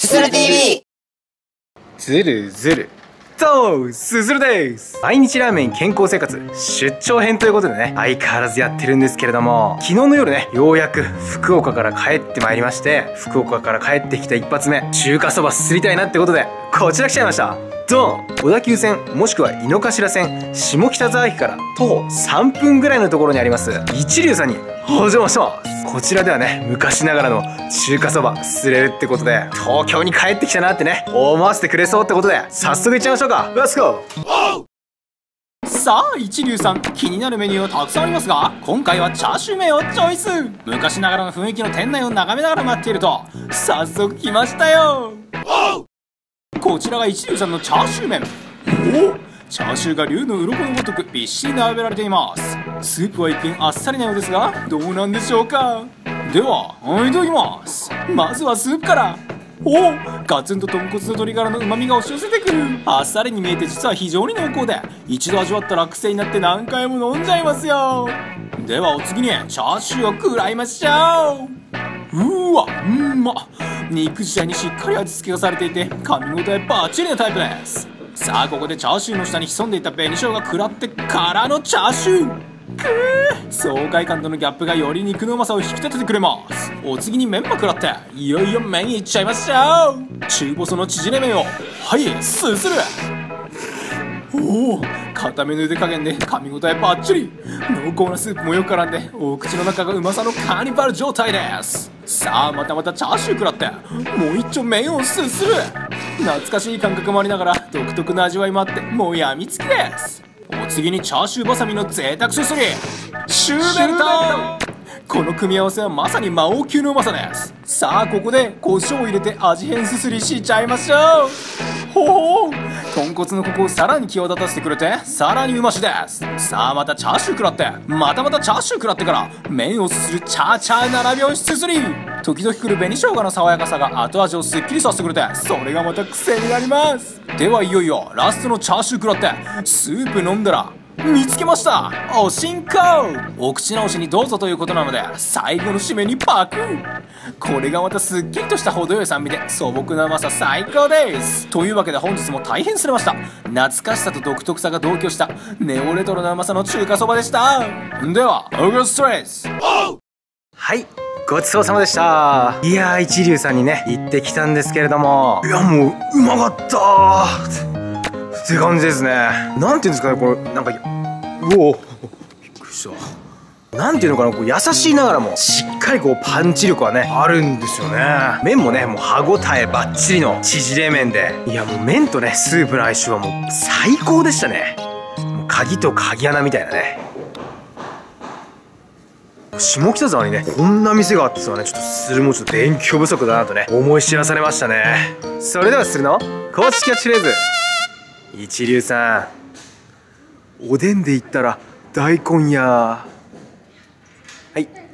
すする TV。 ずるずるどうすずるです。毎日ラーメン健康生活出張編ということでね、相変わらずやってるんですけれども、昨日の夜ね、ようやく福岡から帰ってまいりまして、福岡から帰ってきた一発目、中華そばすすりたいなってことでこちら来ちゃいました。ドン。小田急線もしくは井の頭線下北沢駅から徒歩3分ぐらいのところにあります一龍さんにお邪魔します。こちらではね、昔ながらの中華そばすすれるってことで、東京に帰ってきたなってね思わせてくれそうってことで、早速いっちゃいましょうか。レッツゴー。 さあ一龍さん、気になるメニューはたくさんありますが、今回はチャーシュー麺をチョイス。昔ながらの雰囲気の店内を眺めながら待っていると、早速来ましたよ。こちらが一龍さんのチャーシュー麺。おお、チャーシューが龍の鱗のごとくびっしり並べられています。スープは一見あっさりなようですが、どうなんでしょうか。ではいただきます。まずはスープから。おお、ガツンと豚骨の鶏ガラの旨味が押し寄せてくる。あっさりに見えて実は非常に濃厚で、一度味わったら癖になって何回も飲んじゃいますよ。ではお次にチャーシューを食らいましょう。うわ、肉自体にしっかり味付けがされていて、噛み応えバッチリなタイプです。さあここでチャーシューの下に潜んでいた紅生姜食らってからのチャーシュー。爽快感とのギャップがより肉のうまさを引き立ててくれます。お次にメンマ食らって、いよいよ麺いっちゃいましょう。中細の縮れ麺をすする。おお、固めの茹で加減で噛み応えバッチリ。濃厚なスープもよく絡んで、お口の中がうまさのカーニバル状態です。さあまたまたチャーシュー食らって、もう一丁麺をすする。懐かしい感覚もありながら独特な味わいもあって、もうやみつきです。お次にチャーシューバサミの贅沢すすり、シューベルト。この組み合わせはまさに魔王級のうまさです。さあここで胡椒を入れて味変すすりしちゃいましょう。ほう、豚骨のコクをさらに際立たせてくれて、さらにうましです。さあまたチャーシュー食らって、またまたチャーシュー食らってから麺をすするチャーチャー7拍子すすり。時々来る紅生姜の爽やかさが後味をすっきりさせてくれて、それがまた癖になります。ではいよいよラストのチャーシュー食らって、スープ飲んだら見つけました、おしんこ。お口直しにどうぞということなので、最後の締めにパク。これがまたすっきりとした程よい酸味で素朴な甘さ最高です。というわけで本日も大変すれました。懐かしさと独特さが同居したネオレトロな甘さの中華そばでした。ではオーガストレス。 はい、ごちそうさまでした。いやー、一龍さんにね行ってきたんですけれども、いやもううまかったーって感じですね。なんていうんですかね、これなんか、うお、びっくりした。なんていうのかな、こう優しいながらもしっかりこうパンチ力はねあるんですよね。麺もね、もう歯ごたえバッチリの縮れ麺で、いやもう麺とねスープの相性はもう最高でしたね。もう鍵と鍵穴みたいなね。下北沢にねこんな店があってはね、ちょっとするもちょっと勉強不足だなとね思い知らされましたね。それではするの公式キャッチフレーズ、一龍さん、おでんで言ったら大根や。はい。